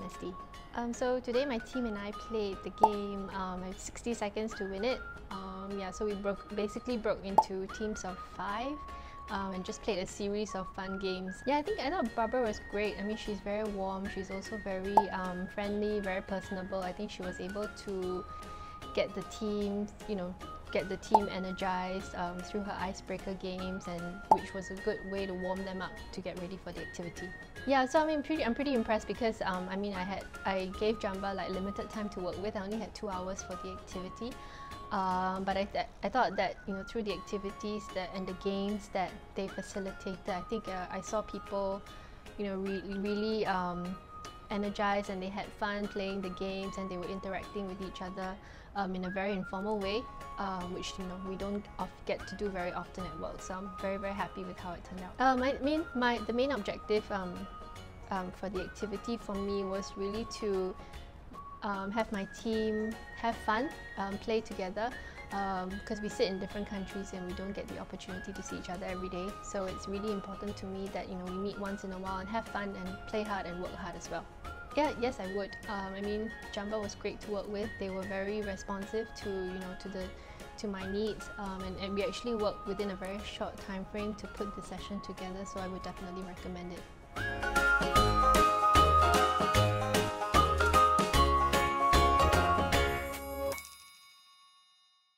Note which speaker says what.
Speaker 1: Dynasty. So today my team and I played the game. I have 60 seconds to win it. So we basically broke into teams of 5 and just played a series of fun games. I thought Barbara was great. I mean, she's very warm. She's also very friendly, very personable. I think she was able to get the team, energized through her icebreaker games, and which was a good way to warm them up to get ready for the activity. So I'm pretty impressed because I gave Jamba like limited time to work with. I only had 2 hours for the activity, but I thought that through the activities and the games that they facilitated, I think I saw people really energized, and they had fun playing the games, and they were interacting with each other in a very informal way, which we don't get to do very often at work. So I'm very happy with how it turned out. The main objective for the activity for me was really to have my team have fun, play together, because we sit in different countries and we don't get the opportunity to see each other every day. So it's really important to me that we meet once in a while and have fun and play hard and work hard as well. Yes, I would. Jamba was great to work with. They were very responsive to my needs, and we actually worked within a very short time frame to put the session together. So I would definitely recommend it.